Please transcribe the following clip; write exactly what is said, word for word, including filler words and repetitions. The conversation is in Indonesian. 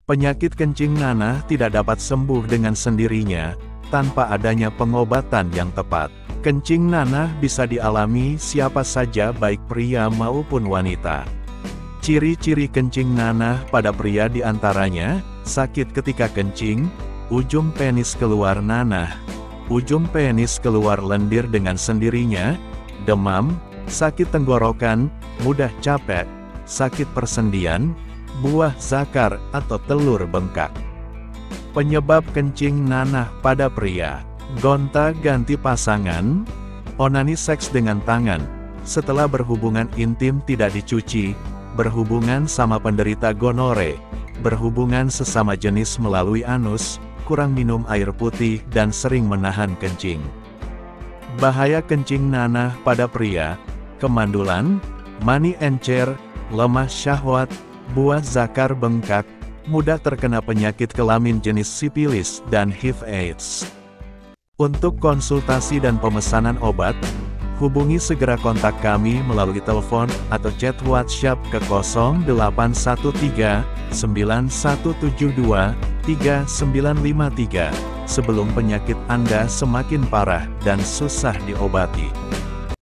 Penyakit kencing nanah tidak dapat sembuh dengan sendirinya, tanpa adanya pengobatan yang tepat. Kencing nanah bisa dialami siapa saja baik pria maupun wanita. Ciri-ciri kencing nanah pada pria diantaranya, sakit ketika kencing, ujung penis keluar nanah, ujung penis keluar lendir dengan sendirinya, demam, sakit tenggorokan, mudah capek, sakit persendian, buah zakar atau telur bengkak. Penyebab kencing nanah pada pria: gonta-ganti pasangan, onani seks dengan tangan, setelah berhubungan intim tidak dicuci, berhubungan sama penderita gonore, berhubungan sesama jenis melalui anus, kurang minum air putih dan sering menahan kencing. Bahaya kencing nanah pada pria: kemandulan, mani encer, lemah syahwat, buah zakar bengkak, mudah terkena penyakit kelamin jenis sipilis dan H I V AIDS. Untuk konsultasi dan pemesanan obat, hubungi segera kontak kami melalui telepon atau chat WhatsApp ke nol delapan satu tiga, sembilan satu tujuh dua, tiga sembilan lima tiga sebelum penyakit Anda semakin parah dan susah diobati.